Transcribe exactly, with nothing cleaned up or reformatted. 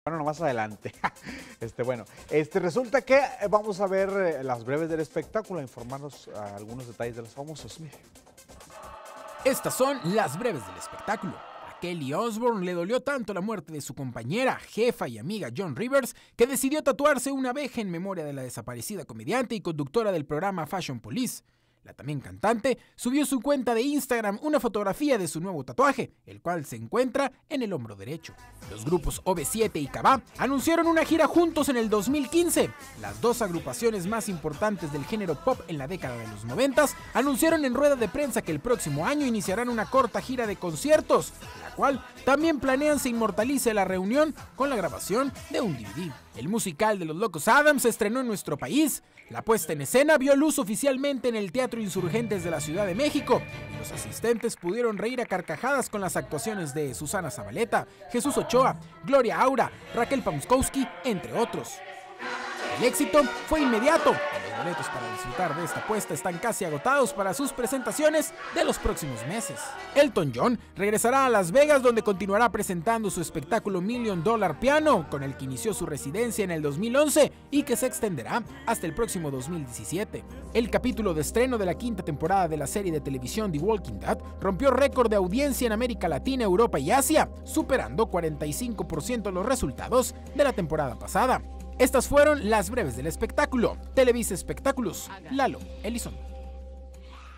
Bueno, más adelante. Este, bueno, este, resulta que vamos a ver eh, las breves del espectáculo, a informarnos a algunos detalles de los famosos. Mire. Estas son las breves del espectáculo. A Kelly Osbourne le dolió tanto la muerte de su compañera, jefa y amiga Joan Rivers, que decidió tatuarse una abeja en memoria de la desaparecida comediante y conductora del programa Fashion Police. La también cantante subió a su cuenta de Instagram una fotografía de su nuevo tatuaje, el cual se encuentra en el hombro derecho. Los grupos O V siete y Cabá anunciaron una gira juntos en el dos mil quince. Las dos agrupaciones más importantes del género pop en la década de los noventas anunciaron en rueda de prensa que el próximo año iniciarán una corta gira de conciertos, la cual también planean se inmortalice la reunión con la grabación de un D V D. El musical de Los Locos Adams se estrenó en nuestro país. La puesta en escena vio luz oficialmente en el Teatro Insurgentes de la Ciudad de México y los asistentes pudieron reír a carcajadas con las actuaciones de Susana Zabaleta, Jesús Ochoa, Gloria Aura, Raquel Pamskowski, entre otros. El éxito fue inmediato. Los boletos para disfrutar de esta puesta están casi agotados para sus presentaciones de los próximos meses. Elton John regresará a Las Vegas, donde continuará presentando su espectáculo Million Dollar Piano, con el que inició su residencia en el dos mil once y que se extenderá hasta el próximo dos mil diecisiete. El capítulo de estreno de la quinta temporada de la serie de televisión The Walking Dead rompió récord de audiencia en América Latina, Europa y Asia, superando cuarenta y cinco por ciento los resultados de la temporada pasada. Estas fueron las breves del espectáculo. Televisa Espectáculos, Lalo Elizondo.